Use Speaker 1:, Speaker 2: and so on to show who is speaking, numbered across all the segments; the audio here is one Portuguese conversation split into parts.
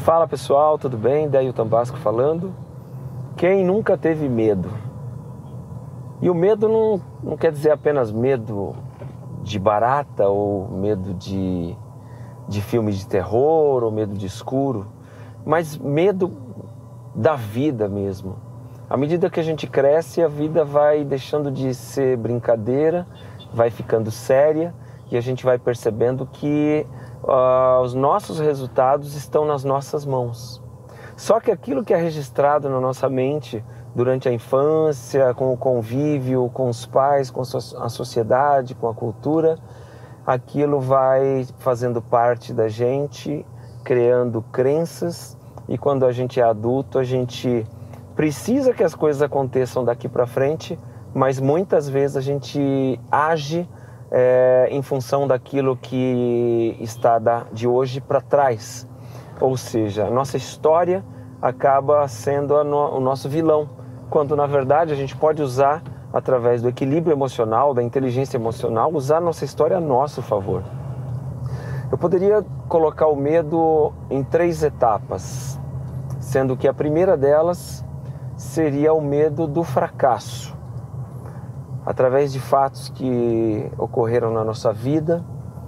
Speaker 1: Fala pessoal, tudo bem? Dailton Basco falando. Quem nunca teve medo? E o medo não quer dizer apenas medo de barata ou medo de filme de terror ou medo de escuro, mas medo da vida mesmo. À medida que a gente cresce, a vida vai deixando de ser brincadeira, vai ficando séria e a gente vai percebendo que os nossos resultados estão nas nossas mãos. Só que aquilo que é registrado na nossa mente durante a infância, com o convívio, com os pais, com a sociedade, com a cultura, aquilo vai fazendo parte da gente, criando crenças, e quando a gente é adulto, a gente precisa que as coisas aconteçam daqui para frente, mas muitas vezes a gente age em função daquilo que está de hoje para trás. Ou seja, a nossa história acaba sendo o nosso vilão, quando na verdade a gente pode usar, através do equilíbrio emocional, da inteligência emocional, usar a nossa história a nosso favor. Eu poderia colocar o medo em 3 etapas, sendo que a primeira delas seria o medo do fracasso. Através de fatos que ocorreram na nossa vida,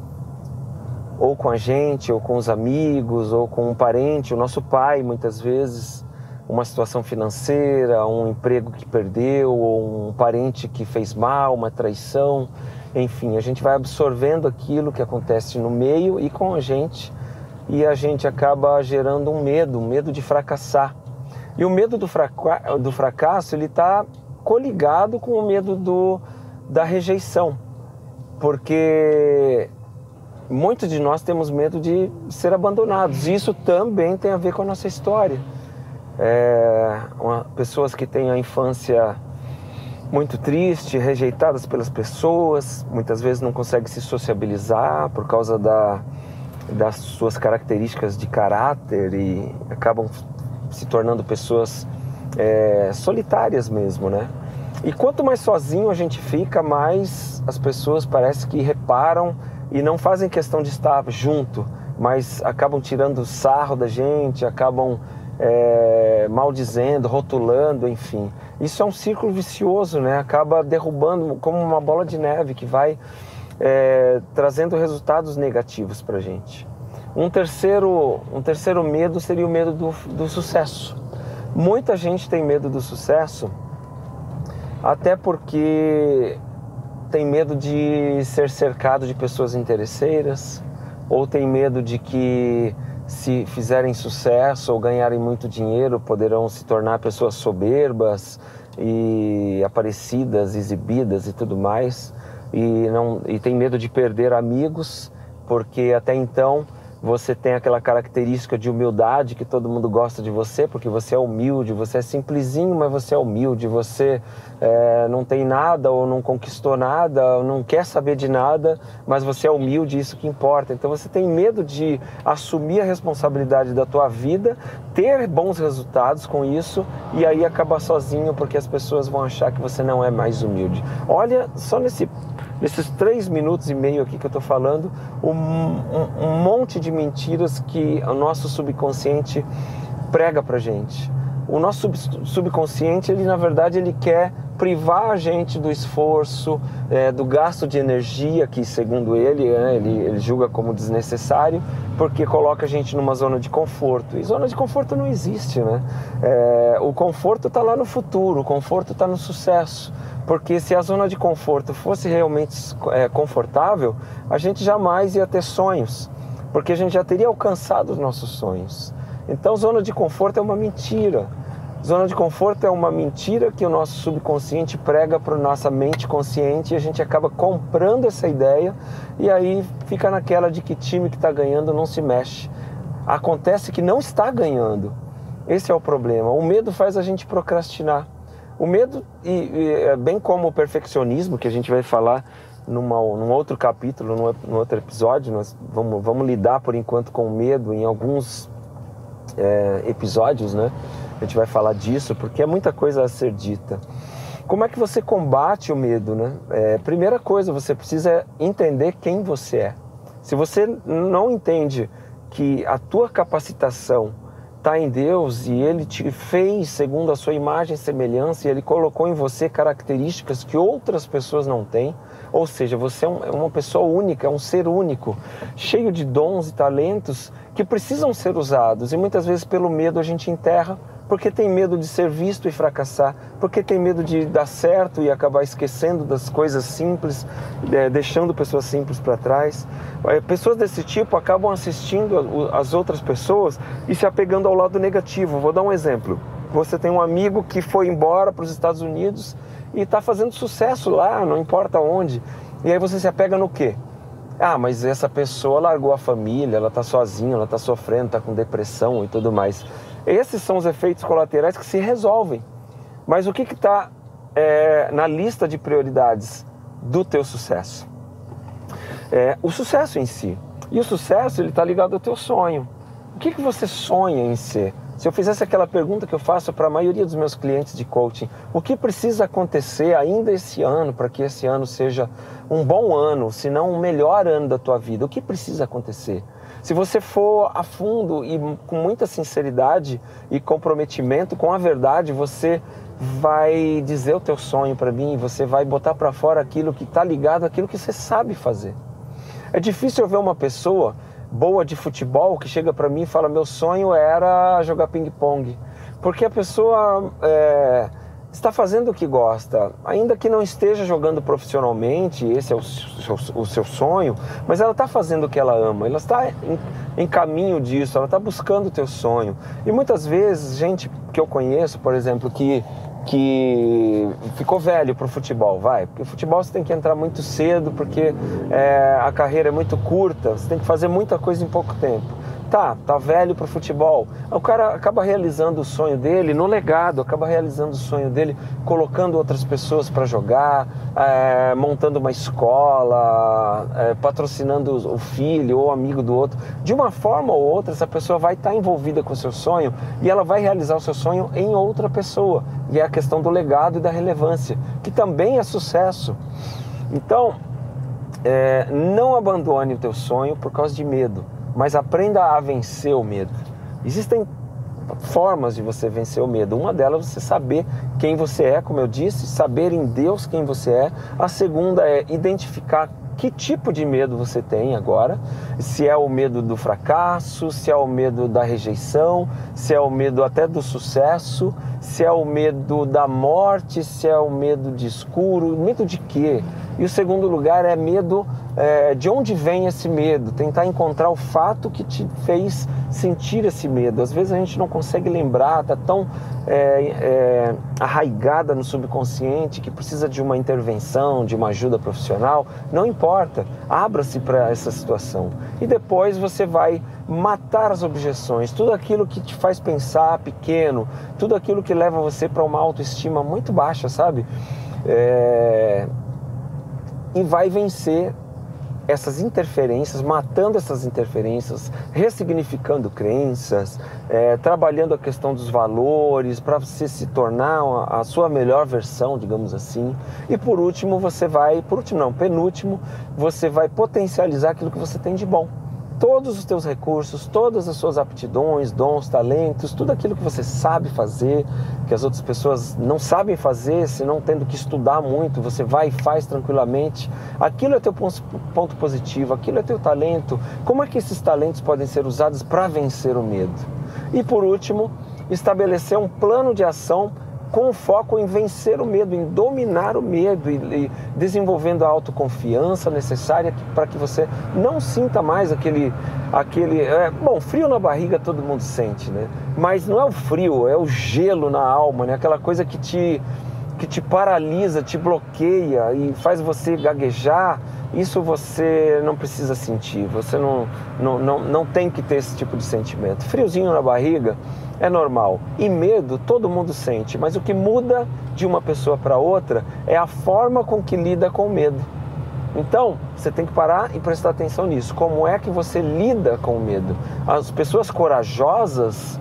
Speaker 1: ou com a gente, ou com os amigos, ou com um parente, o nosso pai, muitas vezes, uma situação financeira, um emprego que perdeu, ou um parente que fez mal, uma traição, enfim, a gente vai absorvendo aquilo que acontece no meio e com a gente, e a gente acaba gerando um medo de fracassar. E o medo do fracasso, ele está coligado com o medo da rejeição, porque muitos de nós temos medo de ser abandonados. Isso também tem a ver com a nossa história. Pessoas que têm a infância muito triste, rejeitadas pelas pessoas, muitas vezes não conseguem se sociabilizar por causa das suas características de caráter e acabam se tornando pessoas solitárias mesmo, né? E quanto mais sozinho a gente fica, mais as pessoas parece que reparam e não fazem questão de estar junto, mas acabam tirando sarro da gente, acabam maldizendo, rotulando, enfim. Isso é um círculo vicioso, né? Acaba derrubando como uma bola de neve que vai trazendo resultados negativos pra gente. Um terceiro medo seria o medo do sucesso. Muita gente tem medo do sucesso, até porque tem medo de ser cercado de pessoas interesseiras, ou tem medo de que, se fizerem sucesso ou ganharem muito dinheiro, poderão se tornar pessoas soberbas e aparecidas, exibidas e tudo mais. E tem medo de perder amigos, porque até então você tem aquela característica de humildade, que todo mundo gosta de você, porque você é humilde, você é simplesinho, mas você é humilde, você não tem nada, ou não conquistou nada, ou não quer saber de nada, mas você é humilde, isso que importa. Então você tem medo de assumir a responsabilidade da tua vida, ter bons resultados com isso, e aí acabar sozinho, porque as pessoas vão achar que você não é mais humilde. Olha, só nesses 3 minutos e meio aqui que eu estou falando, um monte de mentiras que o nosso subconsciente prega pra gente. O nosso subconsciente, ele na verdade, ele quer privar a gente do esforço, do gasto de energia, que segundo ele julga como desnecessário, porque coloca a gente numa zona de conforto. E zona de conforto não existe, né? O conforto está lá no futuro, o conforto está no sucesso. Porque se a zona de conforto fosse realmente confortável, a gente jamais ia ter sonhos, porque a gente já teria alcançado os nossos sonhos. Então, zona de conforto é uma mentira. Zona de conforto é uma mentira que o nosso subconsciente prega para a nossa mente consciente, e a gente acaba comprando essa ideia, e aí fica naquela de que time que está ganhando não se mexe. Acontece que não está ganhando. Esse é o problema. O medo faz a gente procrastinar. O medo, bem como o perfeccionismo, que a gente vai falar num outro capítulo, num outro episódio, nós vamos lidar por enquanto com o medo em alguns episódios, né? A gente vai falar disso, porque é muita coisa a ser dita. Como é que você combate o medo, né? Primeira coisa, você precisa entender quem você é. Se você não entende que a tua capacitação está em Deus e Ele te fez segundo a sua imagem e semelhança, e Ele colocou em você características que outras pessoas não têm. Ou seja, você é uma pessoa única, é um ser único, cheio de dons e talentos que precisam ser usados. E muitas vezes pelo medo a gente enterra, porque tem medo de ser visto e fracassar, porque tem medo de dar certo e acabar esquecendo das coisas simples, deixando pessoas simples para trás. Pessoas desse tipo acabam assistindo as outras pessoas e se apegando ao lado negativo. Vou dar um exemplo. Você tem um amigo que foi embora para os Estados Unidos e está fazendo sucesso lá, não importa onde. E aí você se apega no quê? Ah, mas essa pessoa largou a família, ela está sozinha, ela está sofrendo, está com depressão e tudo mais. Esses são os efeitos colaterais que se resolvem. Mas o que está na lista de prioridades do teu sucesso? O sucesso em si. E o sucesso está ligado ao teu sonho. O que você sonha em ser? Se eu fizesse aquela pergunta que eu faço para a maioria dos meus clientes de coaching, o que precisa acontecer ainda esse ano para que esse ano seja um bom ano, se não um melhor ano da tua vida? O que precisa acontecer? Se você for a fundo e com muita sinceridade e comprometimento com a verdade, você vai dizer o teu sonho para mim, você vai botar para fora aquilo que está ligado àquilo que você sabe fazer. É difícil eu ver uma pessoa boa de futebol que chega para mim e fala: meu sonho era jogar ping-pong, porque a pessoa está fazendo o que gosta, ainda que não esteja jogando profissionalmente, esse é o seu sonho, mas ela está fazendo o que ela ama, ela está em caminho disso, ela está buscando o teu sonho. E muitas vezes, gente que eu conheço, por exemplo, que ficou velho pro futebol, porque o futebol você tem que entrar muito cedo, porque a carreira é muito curta, você tem que fazer muita coisa em pouco tempo. Tá velho pro futebol. O cara acaba realizando o sonho dele no legado, acaba realizando o sonho dele colocando outras pessoas para jogar, montando uma escola, patrocinando o filho ou amigo do outro. De uma forma ou outra, essa pessoa vai estar envolvida com o seu sonho e ela vai realizar o seu sonho em outra pessoa. E é a questão do legado e da relevância, que também é sucesso. Então, não abandone o teu sonho por causa de medo, mas aprenda a vencer o medo. Existem formas de você vencer o medo. Uma delas é você saber quem você é, como eu disse, saber em Deus quem você é. A segunda é identificar que tipo de medo você tem agora, se é o medo do fracasso, se é o medo da rejeição, se é o medo até do sucesso, se é o medo da morte, se é o medo de escuro, medo de quê? E o segundo lugar é medo, de onde vem esse medo, tentar encontrar o fato que te fez sentir esse medo. Às vezes a gente não consegue lembrar, está tão arraigada no subconsciente que precisa de uma intervenção, de uma ajuda profissional. Não importa, abra-se para essa situação. E depois você vai matar as objeções, tudo aquilo que te faz pensar pequeno, tudo aquilo que leva você para uma autoestima muito baixa, sabe? E vai vencer essas interferências, matando essas interferências, ressignificando crenças, trabalhando a questão dos valores para você se tornar a sua melhor versão, digamos assim. E penúltimo, você vai potencializar aquilo que você tem de bom. Todos os teus recursos, todas as suas aptidões, dons, talentos, tudo aquilo que você sabe fazer, que as outras pessoas não sabem fazer, se não tendo que estudar muito, você vai e faz tranquilamente. Aquilo é teu ponto positivo, aquilo é teu talento. Como é que esses talentos podem ser usados para vencer o medo? E por último, estabelecer um plano de ação com foco em vencer o medo, em dominar o medo e desenvolvendo a autoconfiança necessária para que você não sinta mais aquele frio na barriga todo mundo sente, né? Mas não é o frio, é o gelo na alma, né? Aquela coisa que te paralisa, te bloqueia e faz você gaguejar. Isso você não precisa sentir, você não tem que ter esse tipo de sentimento. Friozinho na barriga é normal. E medo todo mundo sente, mas o que muda de uma pessoa para outra é a forma com que lida com o medo. Então, você tem que parar e prestar atenção nisso. Como é que você lida com o medo? As pessoas corajosas,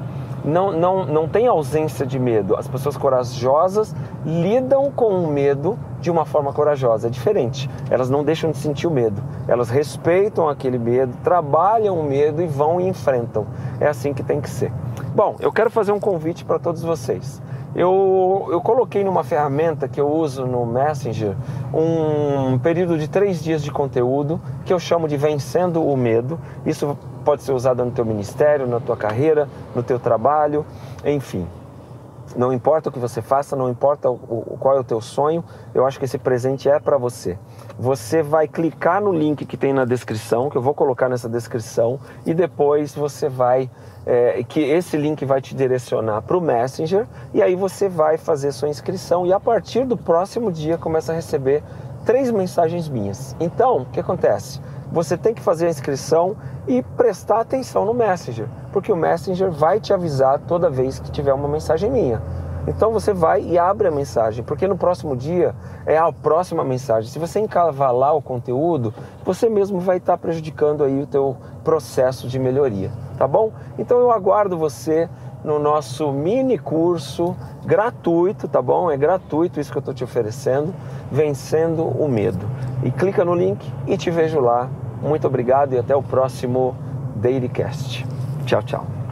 Speaker 1: não tem ausência de medo. As pessoas corajosas lidam com o medo de uma forma corajosa, é diferente. Elas não deixam de sentir o medo, elas respeitam aquele medo, trabalham o medo e vão e enfrentam. É assim que tem que ser. Bom, eu quero fazer um convite para todos vocês. Eu coloquei numa ferramenta que eu uso no Messenger um período de 3 dias de conteúdo que eu chamo de Vencendo o Medo. Isso pode ser usado no teu ministério, na tua carreira, no teu trabalho, enfim. Não importa o que você faça, não importa qual é o teu sonho, eu acho que esse presente é para você. Você vai clicar no link que tem na descrição, que eu vou colocar nessa descrição, e depois você vai, que esse link vai te direcionar para o Messenger, e aí você vai fazer sua inscrição, e a partir do próximo dia começa a receber 3 mensagens minhas. Então, o que acontece? Você tem que fazer a inscrição e prestar atenção no Messenger, porque o Messenger vai te avisar toda vez que tiver uma mensagem minha. Então você vai e abre a mensagem, porque no próximo dia é a próxima mensagem. Se você encavalar o conteúdo, você mesmo vai estar prejudicando aí o teu processo de melhoria, tá bom? Então eu aguardo você no nosso mini curso gratuito, tá bom? É gratuito isso que eu estou te oferecendo, Vencendo o Medo. E clica no link e te vejo lá. Muito obrigado e até o próximo Dailycast. Tchau, tchau.